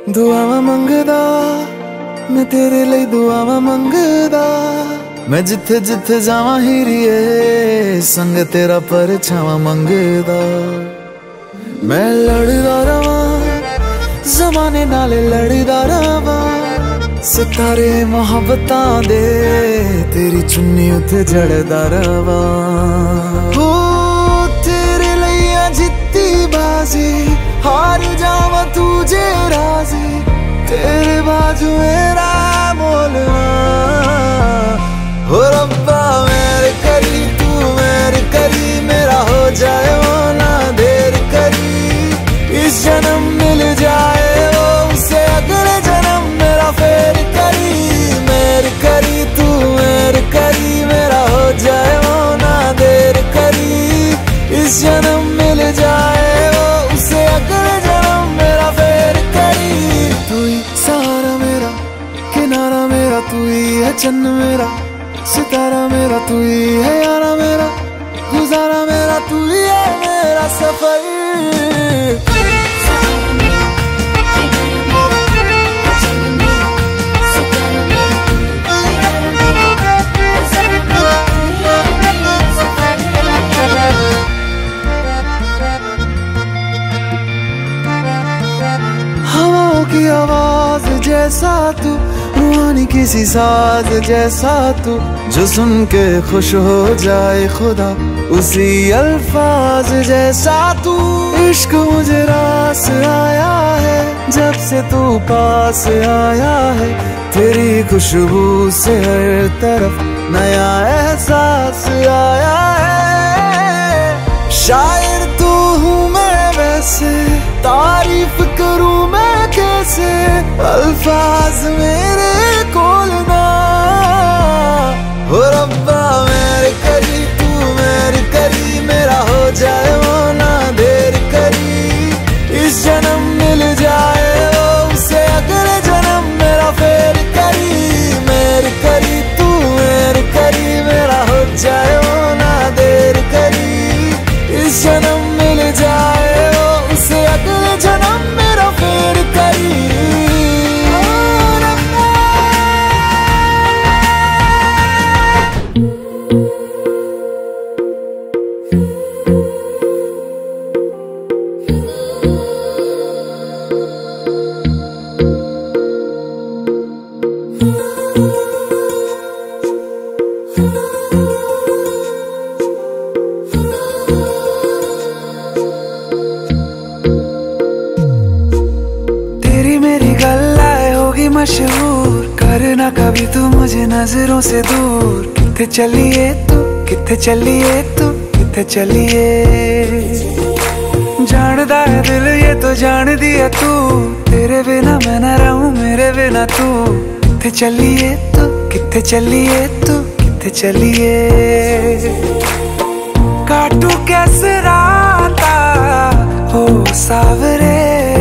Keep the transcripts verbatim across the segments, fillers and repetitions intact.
दुआवां मंगदा मैं तेरे लिए, दुआवां मंगदा मैं जिथे जिथे जावां हीरिए, संग तेरा परछावां मंगदा। मैं लड़दा रवां ज़माने नाल लड़दा रवां, सितारे मोहब्बतां दे तेरी चुन्नी उत्ते जड़दा रवां। हो तेरे लिए जित्ती बाजी, हार जावां तुझे राजी, तेरे बाजू मेरा मोलना। हो रब्बा मेरे करी, तू मेरे करी, मेरा हो जाए वो ना देर करी। इस जन्म मिल जाए वो उसे अगले जन्म मेरा फेर करी। मेरे करी तू मेरे करी, मेरा हो जाए वो ना देर करी। इस जन्म मिल जाए वो उसे अगले जन्म मेरा फेर करी। तू ही सहारा मेरा, किनारा मेरा, तू ही है चन्न मेरा, सितारा मेरा, तू ही है यारा मेरा, गुजारा मेरा, तू ही है मेरा सफर। हवाओं की आवाज जैसा तू, रूहानी किसी साज जैसा तू, जो सुन के खुश हो जाए खुदा उसी अल्फाज जैसा तू। इश्क मुझे रास आया है जब से तू पास आया है, तेरी खुशबू से हर तरफ नया एहसास आया है। शायर तू हूँ मैं वैसे, तारीफ करूँ मैं कैसे, अल्फाज मेरे कोल ना। हो रब्बा मेरे करी, तू मेरी करी, मेरा हो जाए वो ना देर करी। इस जन्म मिल जाए वो उसे अगले जन्म मेरा फेर करी। मेरी करी तू मेरी करी, मेरा हो जाए वो ना देर करी। इस जन्म मिल जाए वो उसे अगले जन्म मेरा फेर करी। मशहूर करना कभी तू मुझे नजरों से दूर। किथे चलिए तू, किथे चलिए तू, किथे चलिए। जानदा है दिल ये तो जान दिया तू, तेरे बिना मैं न रहूं मेरे बिना तू। किथे चलिए तू, किथे चलिए तू, किथे चलिए। काटू कैसे राता हो सावरे,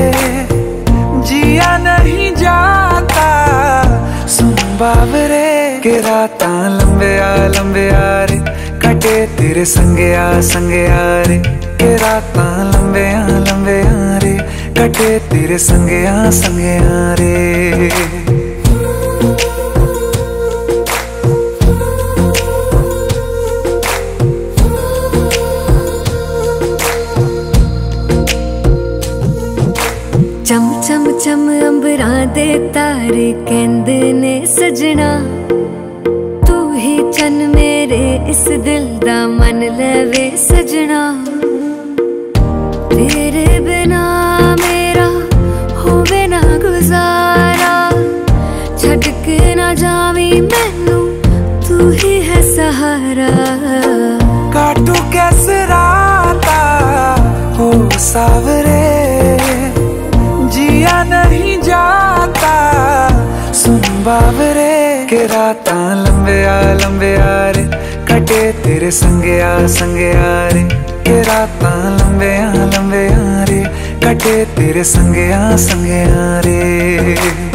जिया नहीं जाता सुन बाबरे। के रातां लंबे आ लंबे आ रे, कटे तेरे संगे आ संगे आ रे। के रातां लंबे आ लंबे आ रे, कटे तेरे संगे आ संगे आ रे। चम चम चम अंबरां दे तारे कहंदे ने सजना, तू ही चन मेरे इस दिल दा मन लवे सजना। तेरे बिना मेरा होवे ना गुजारा, छड़ के ना जावी मैनू तू ही है सहारा। काटू कैसे राता हो सावरे, जिया नहीं जाता सुन बाबरे। के रातां लंबे आ लंबे आ रे, कटे तेरे संगे आ संगे आ रे। के रातां लंबे आ लंबे आ रे, कटे तेरे संगे आ संगे आ रे।